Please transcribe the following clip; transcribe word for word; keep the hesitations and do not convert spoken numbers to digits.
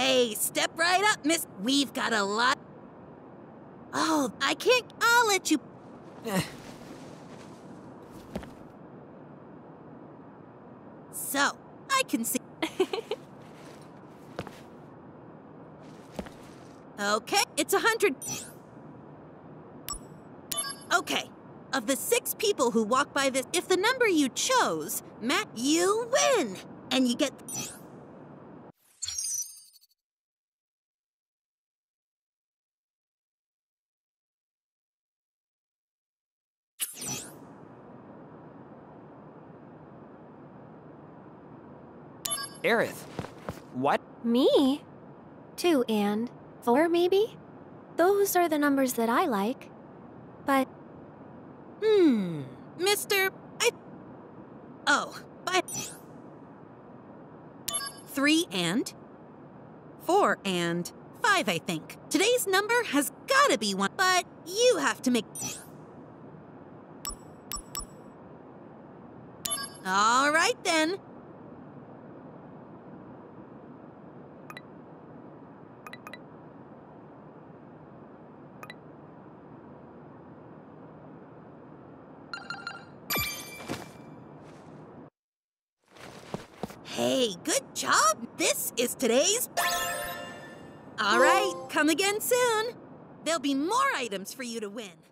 Hey, step right up, miss. We've got a lot. Oh, I can't. I'll let you. So, I can see. Okay, it's a hundred. Okay, of the six people who walk by this, if the number you chose, Matt, you win, and you get. Aerith, what? Me? Two and four, maybe? Those are the numbers that I like. But... Hmm, Mister, I... Oh, but... Three and... Four and... Five, I think. Today's number has gotta be one, but you have to make... All right, then. Hey, good job. This is today's... All right, come again soon. There'll be more items for you to win.